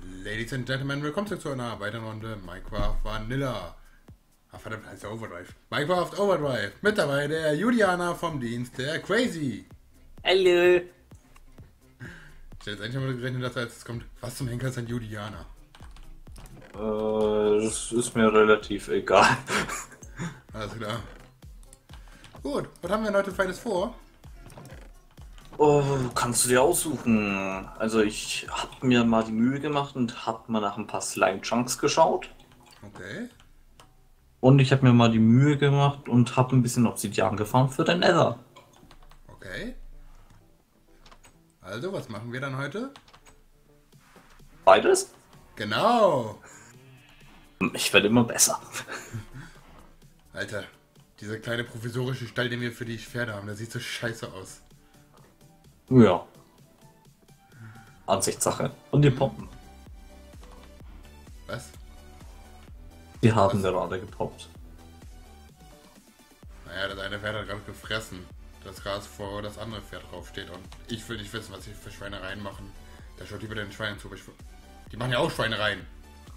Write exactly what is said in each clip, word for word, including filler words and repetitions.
Ladies and Gentlemen, willkommen zurück zu einer weiteren Runde Minecraft Vanilla. Ach verdammt, heißt der Overdrive. Minecraft Overdrive. Mit dabei der Juliana vom Dienst, der Crazy. Hallo. Ich hätte jetzt eigentlich mal gerechnet, dass da jetzt kommt, was zum Henker ist ein Juliana? Äh, das ist mir relativ egal. Alles klar. Gut, was haben wir denn heute Feines vor? Oh, kannst du dir aussuchen. Also ich hab mir mal die Mühe gemacht und hab mal nach ein paar Slime-Chunks geschaut. Okay. Und ich habe mir mal die Mühe gemacht und hab ein bisschen Obsidian gefarmt für den Nether. Okay. Also, was machen wir dann heute? Beides? Genau. Ich werde immer besser. Alter, dieser kleine provisorische Stall, den wir für die Pferde haben, der sieht so scheiße aus. Ja. Ansichtssache. Und die Poppen. Was? Die haben Was? gerade gepoppt. Naja, das eine Pferd hat gerade gefressen. Das Gras vor das andere Pferd draufsteht. Und ich will nicht wissen, was sie für Schweinereien machen. Da schaut lieber den Schweinen zu. aber ich- Die machen ja auch Schweinereien.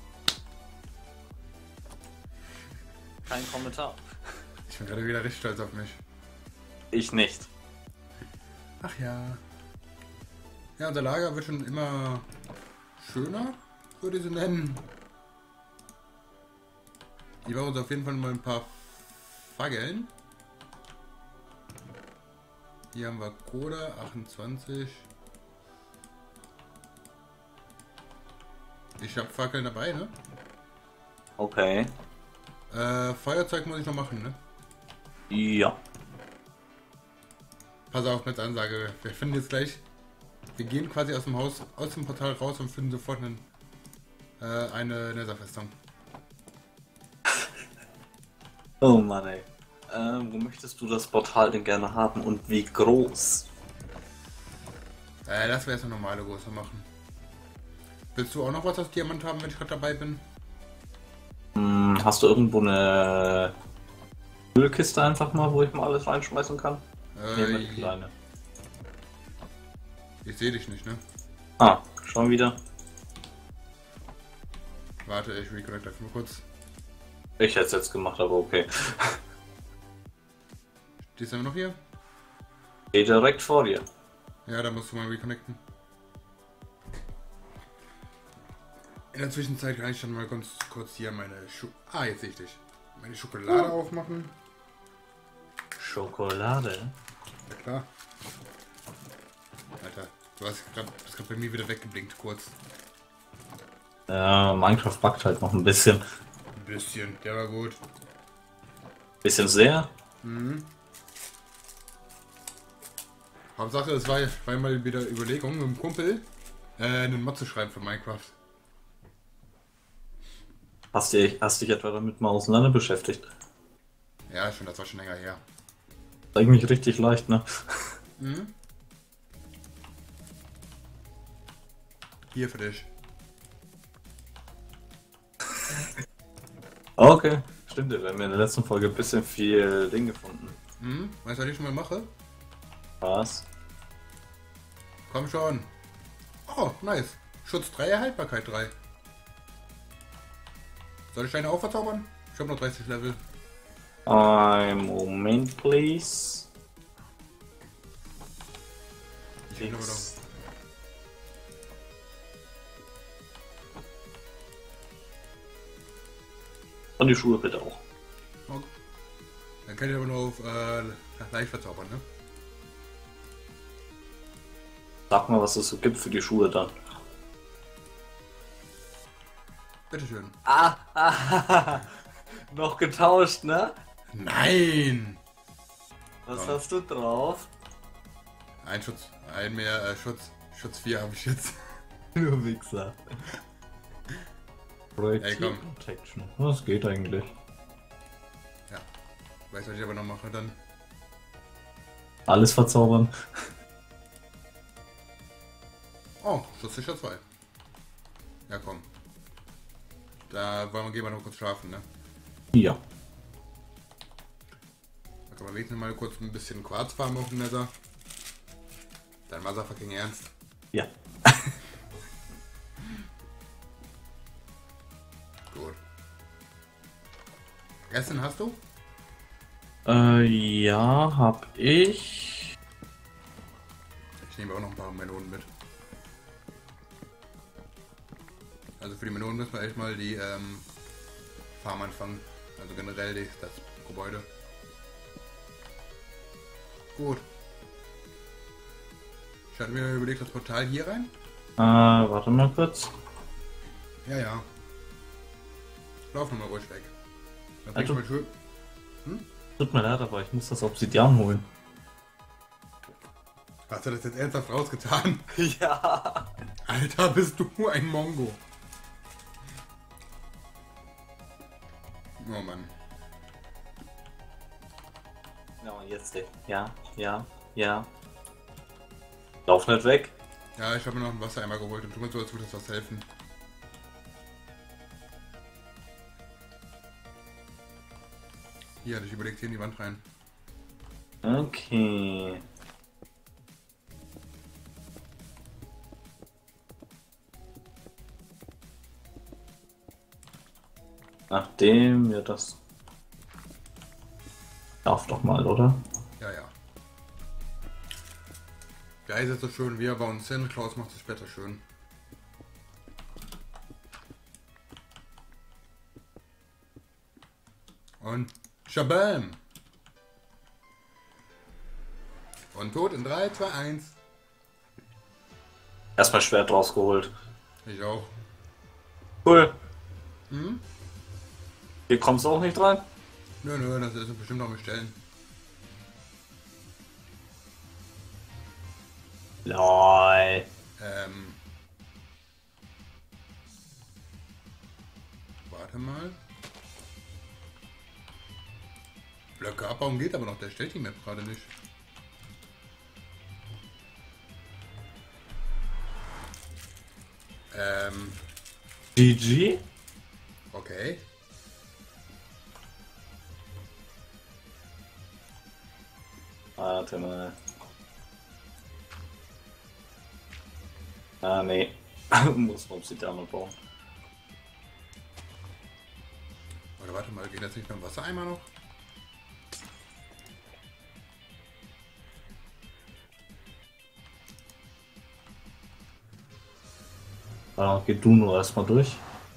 Kein Kommentar. Ich bin gerade wieder richtig stolz auf mich. Ich nicht. Ach ja. Ja, unser Lager wird schon immer schöner, würde ich sie nennen. Die bauen uns auf jeden Fall mal ein paar Fackeln. Hier haben wir Koda achtundzwanzig. Ich habe Fackeln dabei, ne? Okay. Äh, Feuerzeug muss ich noch machen, ne? Ja. Pass auf mit Ansage. Wir finden jetzt gleich. Wir gehen quasi aus dem Haus, aus dem Portal raus und finden sofort einen, äh, eine Netherfestung. Oh Mann, ey. Ähm, wo möchtest du das Portal denn gerne haben und wie groß? Äh, das wäre jetzt eine normale Größe machen. Willst du auch noch was aus Diamant haben, wenn ich gerade dabei bin? Hm, hast du irgendwo eine Müllkiste einfach mal, wo ich mal alles reinschmeißen kann? Äh, Nehmen wir die kleine. Ich sehe dich nicht, ne? Ah, schon wieder. Warte, ich reconnect einfach mal kurz. Ich hätte es jetzt gemacht, aber okay. Stehst du immer noch hier? Geh direkt vor dir. Ja, da musst du mal reconnecten. In der Zwischenzeit kann ich dann mal ganz kurz hier meine Schu Ah, jetzt sehe ich dich. Meine Schokolade Oh. aufmachen. Schokolade? Ja klar. Alter, du hast gerade bist gerade bei mir wieder weggeblinkt kurz. Ja, Minecraft buggt halt noch ein bisschen. Ein bisschen, der war gut. Bisschen sehr. Mhm. Hauptsache, es war, war mal wieder Überlegung mit dem Kumpel, äh, einen Mod zu schreiben für Minecraft. Hast, du, hast dich etwa damit mal auseinander beschäftigt? Ja, schon, das war schon länger her. Das ist eigentlich richtig leicht, ne? Mhm. Hier für dich. Okay, stimmt, wir haben in der letzten Folge ein bisschen viel Ding gefunden. Mhm. Weißt du, was ich schon mal mache? Was? Komm schon. Oh, nice. Schutz drei, Erhaltbarkeit drei. Soll ich deine auch verzaubern? Ich habe noch dreißig Level. Ein Moment, please. Ich nehme aber noch. X. Und die Schuhe bitte auch. Okay. Dann kann ich aber nur auf äh, leicht verzaubern, ne? Sag mal, was es so gibt für die Schuhe dann. Bitteschön. Ah, ah, noch getauscht, ne? Nein! Was Ja. hast du drauf? Ein Schutz, ein mehr äh, Schutz. Schutz vier habe ich jetzt. Du Wichser. Ey, komm. Protection. Das geht eigentlich. Ja. Weißt du, was ich aber noch mache dann? Alles verzaubern. Oh, Schutz sicher zwei. Ja, komm. Da wollen wir, gehen wir noch kurz schlafen, ne? Ja. Da kann man wenigstens mal kurz ein bisschen Quarz farmen auf dem Nether. Dein Motherfucking Ernst. Ja. Essen hast du? Äh, ja, hab ich. Ich nehme auch noch ein paar Melonen mit. Also für die Melonen müssen wir echt mal die ähm, Farm anfangen. Also generell die, das Gebäude. Gut. Ich hatte mir überlegt, das Portal hier rein. Äh, warte mal kurz. Ja, ja. Lauf nochmal ruhig weg. Dann Also, mal schön. Hm? Tut mir leid, aber ich muss das Obsidian holen. Hast du das jetzt ernsthaft rausgetan? Ja. Alter, bist du ein Mongo. Oh Mann. Ja, jetzt. Ja, ja, ja. Lauf nicht weg. Ja, ich habe mir noch einen Wassereimer geholt und tu mir so, als würde das was helfen. Hier hatte ich überlegt, hier in die Wand rein. Okay. Nachdem wir das... Darf doch mal, oder? Ja, ja. Der Eis ist so schön, wir bei uns hin. Klaus macht es später schön. Und Shabam! Und tot in drei, zwei, eins. Erstmal Schwert rausgeholt. Ich auch. Cool. Hm? Hier kommst du auch nicht rein? Nö, nö, das ist bestimmt noch bestellen. Lol. Ähm. Warte mal. Blöcke abbauen geht aber noch, der stellt die Map gerade nicht. Ähm. G G? Okay. Warte mal. Ah, nee. Muss man sich da mal bauen. Oder warte mal, geht das nicht mit dem Wassereimer noch? Ah, geh du nur erstmal durch.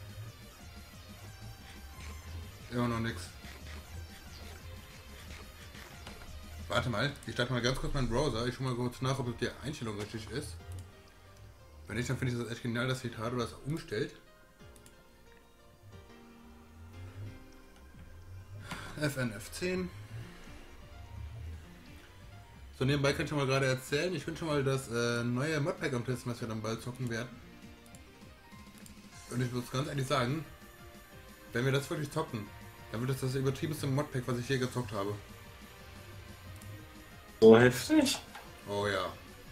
Immer noch nix. Warte mal, ich starte mal ganz kurz meinen Browser. Ich schau mal kurz nach, ob die Einstellung richtig ist. Wenn nicht, dann finde ich das echt genial, dass Hitaru das umstellt. F N F zehn. So, nebenbei kann ich schon mal gerade erzählen. Ich finde schon mal das äh, neue Modpack am testen, was wir dann bald zocken werden. Und ich muss ganz ehrlich sagen, wenn wir das wirklich zocken, dann wird das das übertriebenste Modpack, was ich je gezockt habe. So heftig? Oh ja.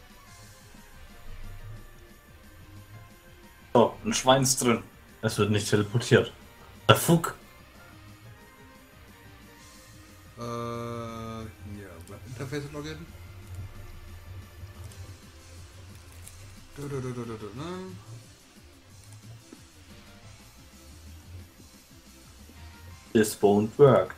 So, ein Schwein ist drin. Es wird nicht teleportiert. Der Fuck. Äh, ja, Interface Login. Du, du, du, du, du, du, ne? This won't work.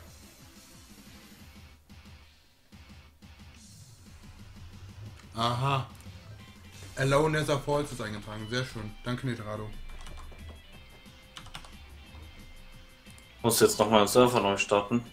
Aha. Alone Nether Falls ist eingetragen. Sehr schön. Danke, Nitrado. Muss jetzt nochmal einen Server neu starten.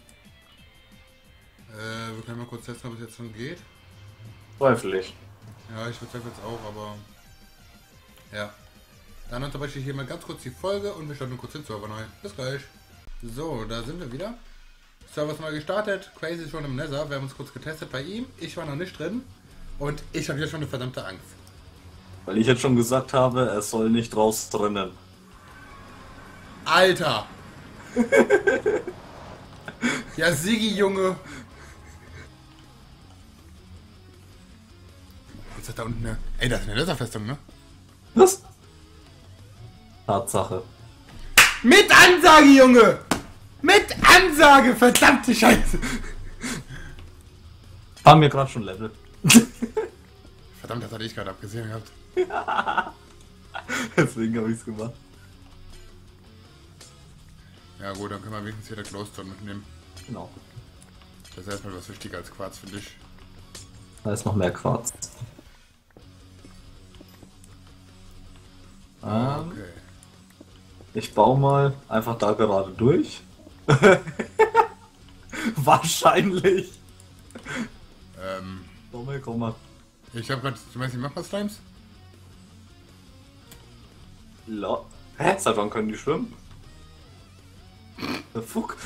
Äh, wir können mal kurz testen, ob es jetzt schon geht. Zweifel ich. Ja, ich bezweifle jetzt auch, aber... Ja. Dann unterbreche ich hier mal ganz kurz die Folge und wir starten kurz den Server neu. Bis gleich. So, da sind wir wieder. Server ist neu gestartet. Crazy ist schon im Nether. Wir haben uns kurz getestet bei ihm. Ich war noch nicht drin. Und ich habe jetzt schon eine verdammte Angst. Weil ich jetzt schon gesagt habe, er soll nicht raus drinnen. Alter! Ja, Sigi, Junge! Jetzt hat da unten eine... Ey, das ist eine Netherfestung, ne? Was? Tatsache. Mit Ansage, Junge! Mit Ansage! Verdammte Scheiße! Haben wir gerade schon Level. Verdammt, das hatte ich gerade abgesehen gehabt. Deswegen habe ich es gemacht. Ja gut, dann können wir wenigstens hier der Glowstone mitnehmen. Genau. Das ist erstmal was wichtiger als Quarz, finde ich. Da ist noch mehr Quarz. Ähm, Okay. Ich baue mal einfach da gerade durch. Wahrscheinlich. Ähm, Komm mal, komm mal. ich habe gerade, du meinst, ich mach mal Slimes? La Hä? Seit wann können die schwimmen? Der Fuck.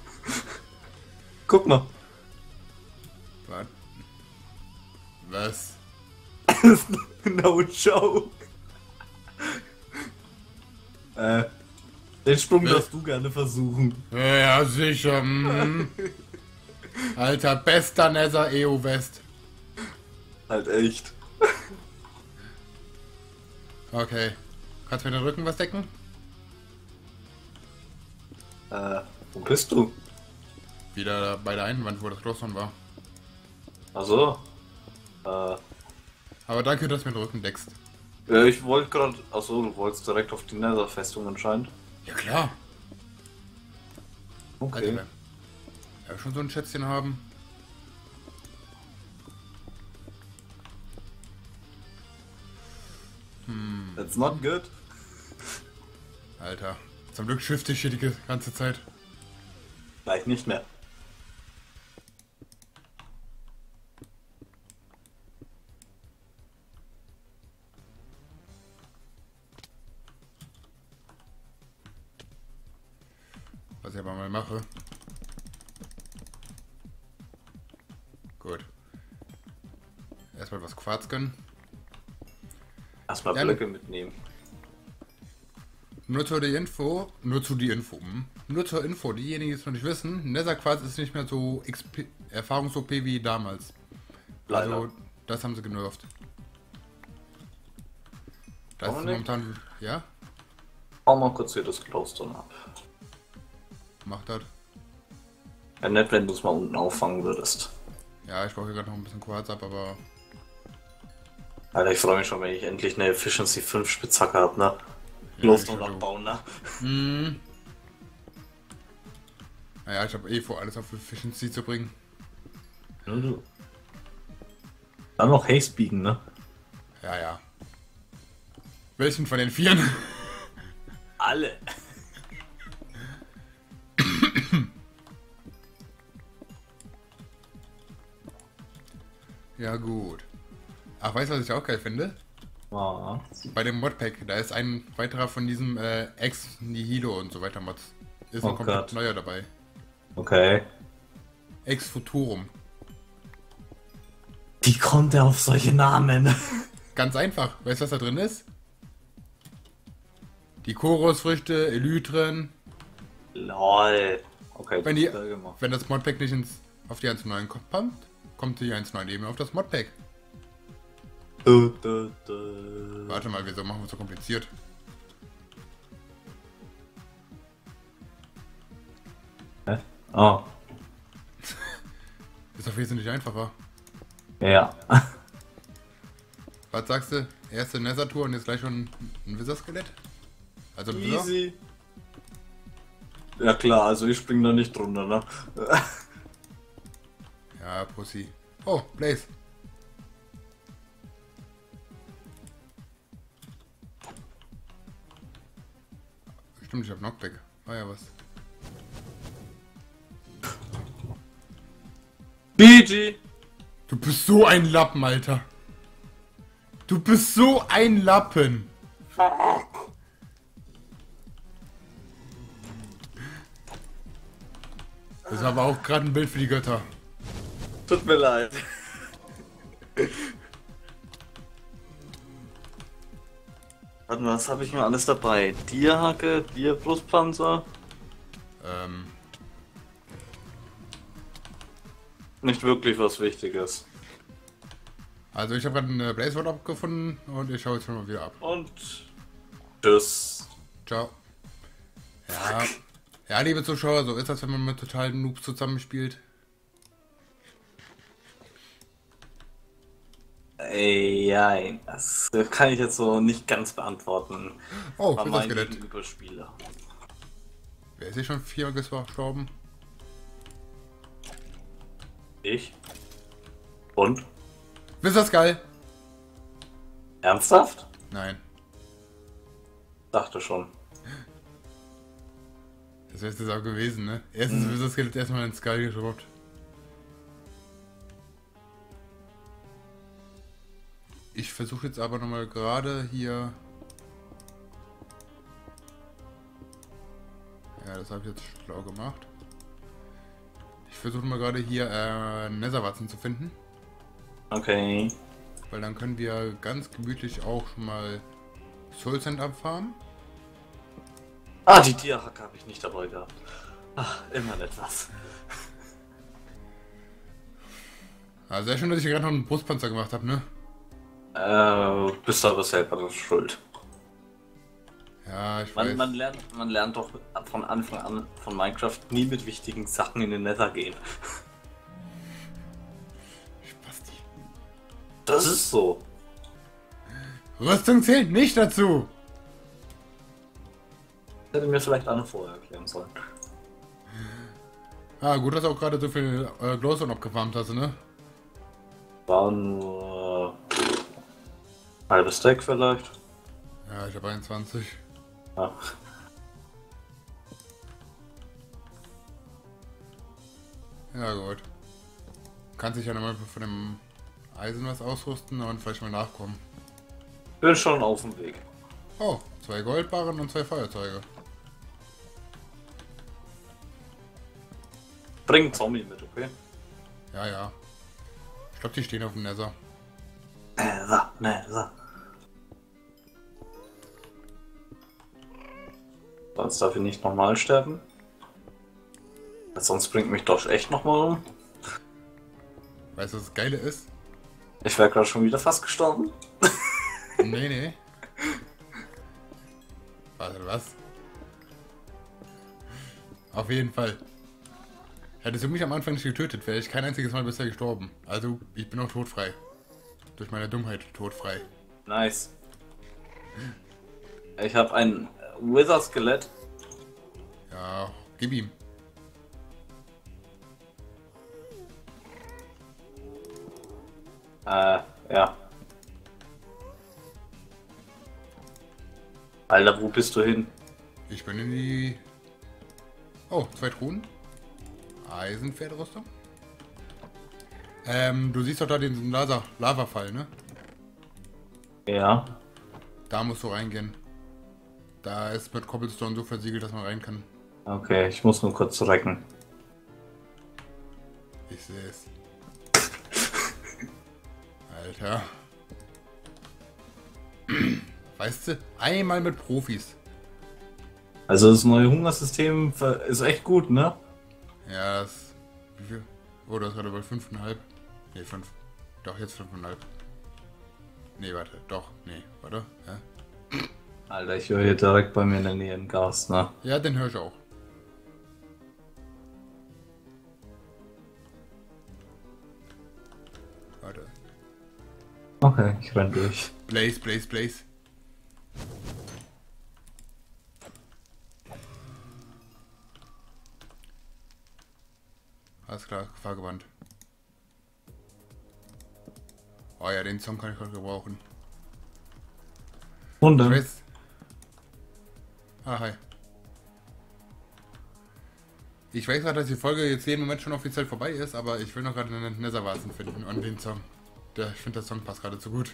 Guck mal. Was? Was? No joke. Äh, den Sprung Ne? darfst du gerne versuchen. Ja, sicher. Mm. Alter, bester Nether E U West. Halt echt. Okay. Kannst du mir den Rücken was decken? Äh, wo bist du? Wieder bei der einen Wand, wo das Glowstone war. Achso. Äh, Aber danke, dass du mir den Rücken deckst. ja, ich wollte gerade. Achso, du wolltest direkt auf die Nether-Festung anscheinend. Ja klar. Okay. Alter, ja, schon so ein Schätzchen haben. Hm, That's not good. Alter. Zum Glück shifte ich hier die ganze Zeit. Gleich nicht mehr. Was ich aber mal mache. Gut. Erstmal was Quarz gönnen. Erstmal Ja, Blöcke mitnehmen. Nur zur die Info, nur zu die Info, hm. Nur zur Info, diejenigen, die es noch nicht wissen, Netherquarz ist nicht mehr so X P, Erfahrungs-O P wie damals. Leider. Also, das haben sie genervt. Das Warum ist nicht? momentan, ja, Bau mal kurz hier das Glowstone ab. macht das. Ja, nett, wenn du es mal unten auffangen würdest. Ja, ich brauche hier gerade noch ein bisschen Quarz ab, aber Alter, ich freue mich schon, wenn ich endlich eine Efficiency fünf Spitzhacke hab, ne? Ja, Glowstone ich schon. abbauen, ne? hm. Naja, ich habe eh vor, alles auf Efficiency zu bringen. Ja, du. Dann noch Haste biegen, ne? Ja, ja. Welchen von den Vieren? Alle. Ja, gut. Ach, weißt du, was ich auch geil finde? Ah. Bei dem Modpack, da ist ein weiterer von diesem äh, Ex Nihilo und so weiter Mods. Ist ein Oh komplett Gott. neuer dabei. Okay. Ex Futurum. Wie kommt er auf solche Namen? Ganz einfach. Weißt du, was da drin ist? Die Chorusfrüchte, Elytren. Lol. Okay, Wenn, das die, ist geil gemacht. wenn das Modpack nicht ins, auf die eins Punkt neun kommt, kommt die eins Punkt neun eben auf das Modpack. Du, du, du. Warte mal, wieso machen wir es so kompliziert? Hä? Oh. Ist doch wesentlich einfacher. Ja. Was sagst du? Erste Nether-Tour und jetzt gleich schon ein Wizard-Skelett? Also ein Wizard? Easy. Ja klar, also ich spring da nicht drunter, ne? Ja, Pussy. Oh, Blaze. Stimmt, ich hab Knockback. Ah ja, was? B G! Du bist so ein Lappen, Alter. Du bist so ein Lappen. Das ist aber auch gerade ein Bild für die Götter. Tut mir leid. Warte mal, was habe ich mir alles dabei? Tierhacke, Tierbrustpanzer. Ähm, Nicht wirklich was Wichtiges. also ich habe gerade eine Blaze Rod abgefunden und ich schaue jetzt schon mal wieder ab. Und tschüss. Ciao. Ja, ja, liebe Zuschauer, so ist das, wenn man mit totalen Noobs zusammenspielt. Ey, ja, das kann ich jetzt so nicht ganz beantworten. Oh, Bei für das meinen Skelett. Gegenüberspieler. Wer ist hier schon viermal gestorben? Ich. Und? Ist das geil? Ernsthaft? Nein. Dachte schon. Das wäre es auch gewesen, ne? Erstens hm. ist das Skelett erstmal ins Skull geschrubbt. Ich versuche jetzt aber nochmal gerade hier... Ja, das habe ich jetzt schlau gemacht. Ich versuche mal gerade hier äh, Netherwarzen zu finden. Okay. Weil dann können wir ganz gemütlich auch schon mal Soul Sand abfarmen. Ah, die Tierhacke habe ich nicht dabei gehabt. Ach, immer etwas. Ah, sehr schön, dass ich gerade noch einen Brustpanzer gemacht habe, ne? Äh, bist du aber selber schuld. Ja, ich man, weiß. Man lernt, man lernt doch von Anfang an von Minecraft nie mit wichtigen Sachen in den Nether gehen. Spasti. Das ist so. Rüstung zählt nicht dazu. Hätte mir vielleicht eine vorher erklären sollen. Ah, gut, dass du auch gerade so viel äh, Glowstone abgefarmt hast, ne? War nur halbes Stack vielleicht. Ja, ich habe einundzwanzig. Ja. Ja gut. Kannst dich ja nochmal von dem Eisen was ausrüsten und vielleicht mal nachkommen. Bin schon auf dem Weg. Oh, zwei Goldbarren und zwei Feuerzeuge. Bring einen Zombie mit, okay? Ja, ja. Ich glaube, die stehen auf dem Nether. Nether, Nether. Sonst darf ich nicht nochmal sterben. Sonst bringt mich doch echt nochmal um. Weißt du, was das Geile ist? Ich wäre gerade schon wieder fast gestorben. Nee, nee. Warte, was? Auf jeden Fall. Hättest du mich am Anfang nicht getötet, wäre ich kein einziges Mal bisher gestorben. Also, ich bin auch todfrei. Durch meine Dummheit todfrei. Nice. Ich habe ein Wither-Skelett. Ja, gib ihm. Äh, ja. Alter, wo bist du hin? Ich bin in die... Oh, zwei Truhen. Eisenpferderüstung. Ähm, du siehst doch da den Lava Lavafall, ne? Ja. Da musst du reingehen. Da ist mit Cobblestone so versiegelt, dass man rein kann. Okay, ich muss nur kurz recken. Ich sehe es. Alter. Weißt du, einmal mit Profis. Also das neue Hungersystem ist echt gut, ne? Ja, das... Wie viel? Oh, das ist gerade bei fünf Komma fünf. Ne, fünf. Doch, jetzt fünf Komma fünf. Ne, warte. Doch. Ne, warte. Hä? Alter, ich höre hier direkt bei mir in der Nähe einen Gas, ne? Ja, den höre ich auch. Warte. Okay, ich renn durch. Blaze, Blaze, Blaze. Alles klar, Gefahrgewandt. Oh ja, den Song kann ich gerade gebrauchen. Und Ich dann? weiß... Ah, hi. Ich weiß gerade, dass die Folge jetzt jeden Moment schon offiziell vorbei ist, aber ich will noch gerade einen Netherwarzen finden und den Song. Der, ich finde, der Song passt gerade zu gut.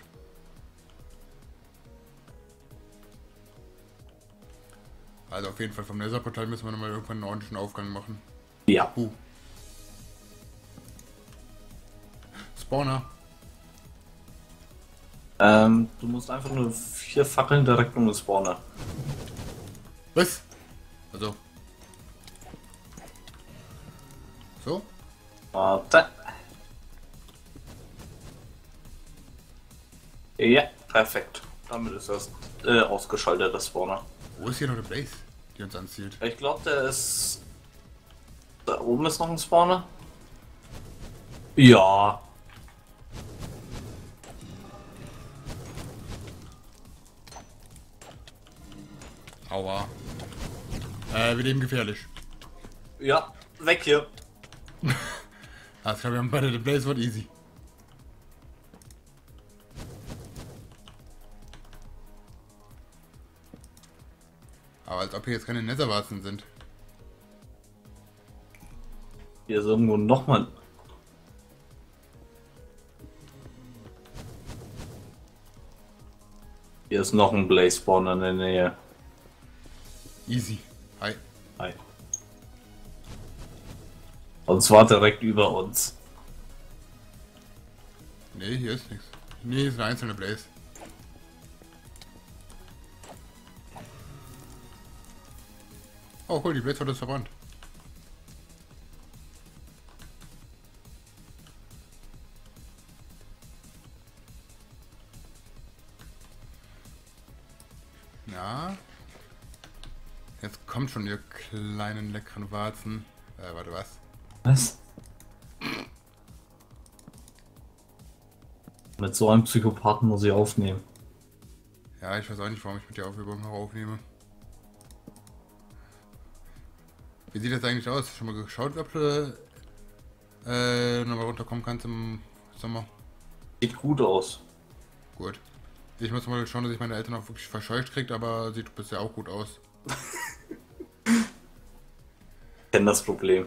Also auf jeden Fall vom Nether-Portal müssen wir nochmal irgendwann einen ordentlichen Aufgang machen. Ja. Uh. Spawner. Ähm, du musst einfach nur vier Fackeln direkt um den Spawner. Was? Also. So? Warte. Ja, perfekt. Damit ist das äh, ausgeschaltet, das Spawner. Wo ist hier noch eine Blaze, die uns anzielt? Ich glaube, der ist... Da oben ist noch ein Spawner. Ja. Aua. Äh, wird eben gefährlich. Ja, weg hier. Alles klar, wir haben beide den Blaze Wort easy. Aber als ob hier jetzt keine Netherwarzen sind. Hier ist irgendwo nochmal. Hier ist noch ein Blaze Spawn in der Nähe. Easy. Hi. Hi. Und zwar direkt über uns. Nee, hier ist nichts. Nee, ist eine einzelne Blaze. Oh cool, die Blaze Wort ist verbrannt. Ja. Jetzt kommt schon, ihr kleinen leckeren Warzen. Äh, warte, was? Was? Mit so einem Psychopathen muss ich aufnehmen. Ja, ich weiß auch nicht, warum ich mit der Aufhebung noch aufnehme. Wie sieht das eigentlich aus? Schon mal geschaut, ob du äh, nochmal runterkommen kannst im Sommer? Sieht gut aus. Gut. Ich muss mal schauen, dass ich meine Eltern auch wirklich verscheucht kriege, aber sieht bisher auch gut aus. Ich kenne das Problem.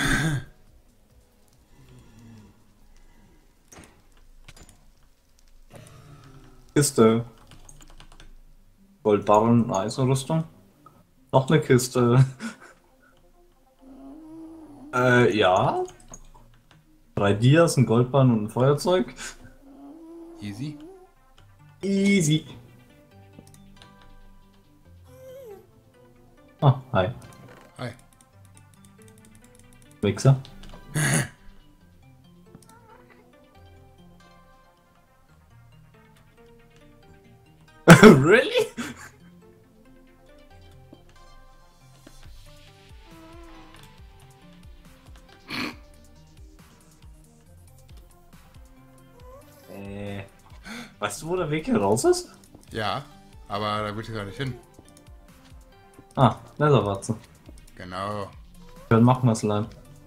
Kiste. Goldbarren, Eisenrüstung. Noch eine Kiste. äh, ja. Drei Dias, ein Goldbarren und ein Feuerzeug. Easy. Easy. Ah, hi. Hi. Wichser. Really? äh, weißt du, wo der Weg hier raus ist? Ja, aber da will ich gar nicht hin. Ah, Netherwarzen. Genau. Dann machen wir es lang.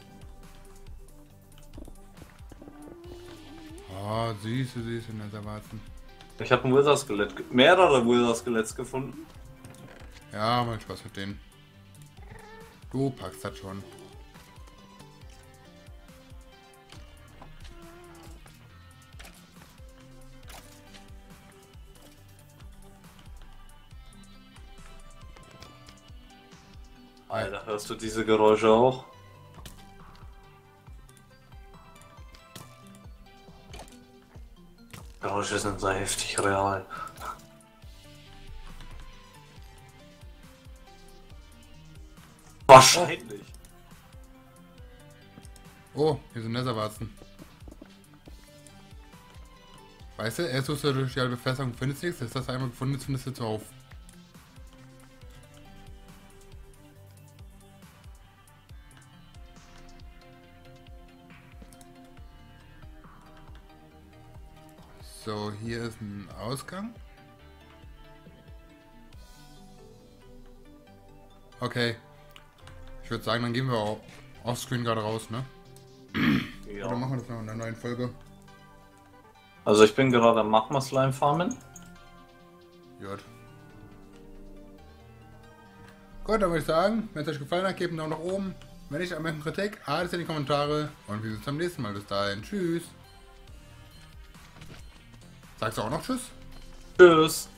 Oh, süße, süße Netherwarzen. Ich habe ein Wither-Skelett, mehrere Wither-Skeletts gefunden. Ja, mal Spaß mit denen. Du packst das schon. Alter, hörst du diese Geräusche auch? Geräusche sind so heftig real. Wahrscheinlich. Oh, hier sind Netherwarzen. Weißt du, erst suchst du durch die halbe Befestigung, findest nichts, jetzt hast du einmal gefunden, jetzt findest du zuhauf. So, hier ist ein Ausgang. Okay. Ich würde sagen, dann gehen wir auch offscreen gerade raus, ne? Ja. Oder machen wir das noch in einer neuen Folge? Also ich bin gerade am Magma Slime farmen. Gut. Gut, dann würde ich sagen, wenn es euch gefallen hat, gebt einen Daumen nach oben. Wenn nicht, am Kritik, alles in die Kommentare. Und wir sehen uns beim nächsten Mal. Bis dahin. Tschüss. Sagst du auch noch Tschüss? Tschüss.